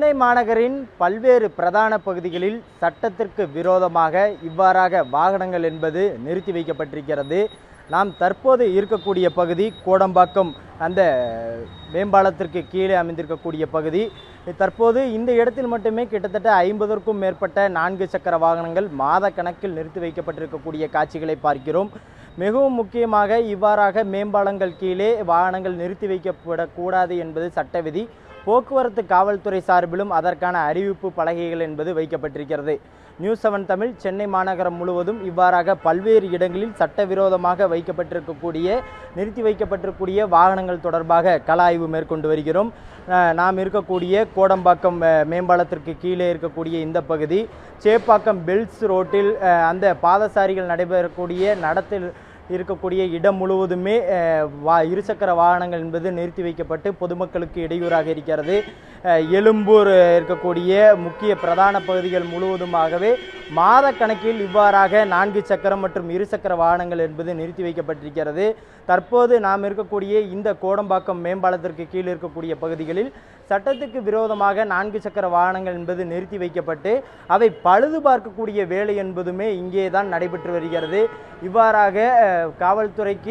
சென்னை மாநகரின் பல்வேறு பிரதான பகுதிகளில் சட்டத்திற்கு விரோதமாக இவ்வாறாக வாகனங்கள் என்பது நிறுத்தி வைக்கப்பட்டிருக்கிறது. நாம் தற்போது இருக்கக்கூடிய பகுதி கோடம்பாக்கம் அந்த மேம்பாலத்திற்கு கீழே அமைந்திருக்கக்கூடிய பகுதி. தற்போது இந்த இடத்தில் மட்டுமே கிட்டத்தட்ட 50க்கும் மேற்பட்ட 4 சக்கர வாகனங்கள் மாத கணக்கில் நிறுத்தி வைக்கப்பட்டிருக்கக்கூடிய காட்சிகளை பார்க்கிறோம். மிகவும் முக்கியமாக இவ்வாறாக மேம்பாலங்கள் கீழே வாகனங்கள் நிறுத்தி வைக்கப்படக்கூடாது என்பது சட்ட விதி. போக்குவரத்து காவல்துறை சார்பிலும் அதற்கான அறிவிப்பு பலகைகள் என்பது வைக்கப்பட்டிருக்கிறது. நியூஸ் 7 தமிழ் சென்னை மாநகரம் முழுவதும் இவ்வாறாக பல்வேறு இடங்களில் சட்டவிரோதமாக நிறுத்தி வைக்கப்பட்டிருக்கக்கூடிய வாகனங்கள் தொடர்பாக கள ஆய்வு மேற்கொண்டு வருகிறோம். நாம் இருக்கக்கூடிய கோடம்பாக்கம் மேம்பாலத்திற்கு கீழே இருக்கக்கூடிய இந்த பகுதி சேப்பாக்கம் பெல்ஸ் ரோட்டில் அந்த பாதசாரிகள் நடைபெறக்கூடிய நடத்தில் இருக்கக்கூடிய இடம் முழுவதுமே இருசக்கர வாகனங்கள் என்பது நிறுத்தி வைக்கப்பட்டு பொதுமக்களுக்கு இடையூறாக இருக்கிறது. எழும்பூர் இருக்கக்கூடிய முக்கிய பிரதான பகுதிகள் முழுவதுமாகவே மாத கணக்கில் இவ்வாறாக 4 சக்கரம் மற்றும் இருசக்கர வாகனங்கள் என்பது நிறுத்தி வைக்கப்பட்டிருக்கிறது. தற்போது நாம் இருக்கக்கூடிய இந்த கோடம்பாக்கம் மேம்பாலத்திற்கு கீழ் இருக்கக்கூடிய பகுதிகளில் சட்டத்துக்கு விரோதமாக 4 சக்கர வாகனங்கள் என்பது நிறுத்தி வைக்கப்பட்டு அவை பழுது பார்க்கக்கூடிய வேலை என்பதுமே இங்கே தான் நடைபெற்று வருகிறது. இவ்வாறாக காவல்துறைக்கு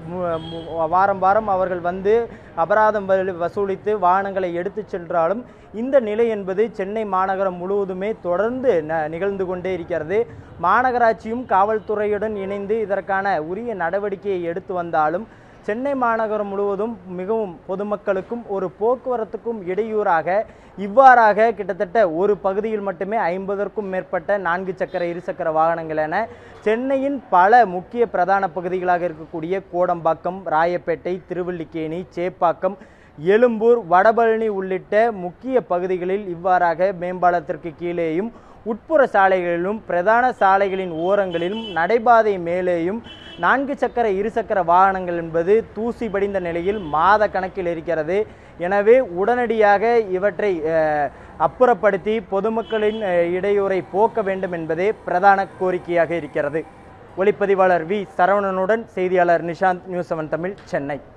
வாரம் வாரம் அவர்கள் வந்து அபராதம் வசூலித்து வாகனங்களை எடுத்து சென்றாலும் இந்த நிலை என்பது சென்னை மாநகரம் முழுவதுமே தொடர்ந்து நிகழ்ந்து கொண்டே இருக்கிறது. மாநகராட்சியும் காவல்துறையுடன் இணைந்து இதற்கான உரிய நடவடிக்கையை எடுத்து வந்தாலும் சென்னை மாநகரம் முழுவதும் மிகவும் பொதுமக்களுக்கும் ஒரு போக்குவரத்துக்கும் இடையூறாக இவ்வாறாக கிட்டத்தட்ட ஒரு பகுதியில் மட்டுமே 50க்கும் மேற்பட்ட 4 சக்கர இருசக்கர வாகனங்கள் என சென்னையின் பல முக்கிய பிரதான பகுதிகளாக இருக்கக்கூடிய கோடம்பாக்கம், ராயப்பேட்டை, திருவல்லிக்கேணி, சேப்பாக்கம், எழும்பூர், வடபழனி உள்ளிட்ட முக்கிய பகுதிகளில் இவ்வாறாக மேம்பாலத்திற்கு கீழேயும் உட்புற சாலைகளிலும் பிரதான சாலைகளின் ஓரங்களிலும் நடைபாதை மேலேயும் 4 சக்கர இருசக்கர வாகனங்கள் என்பது தூசி படிந்த நிலையில் மாத கணக்கில் இருக்கிறது. எனவே உடனடியாக இவற்றை அப்புறப்படுத்தி பொதுமக்களின் இடையூறை போக்க வேண்டும் என்பதே பிரதான கோரிக்கையாக இருக்கிறது. ஒளிப்பதிவாளர் வி. சரவணனுடன் செய்தியாளர் நிஷாந்த், நியூஸ் 7 தமிழ், சென்னை.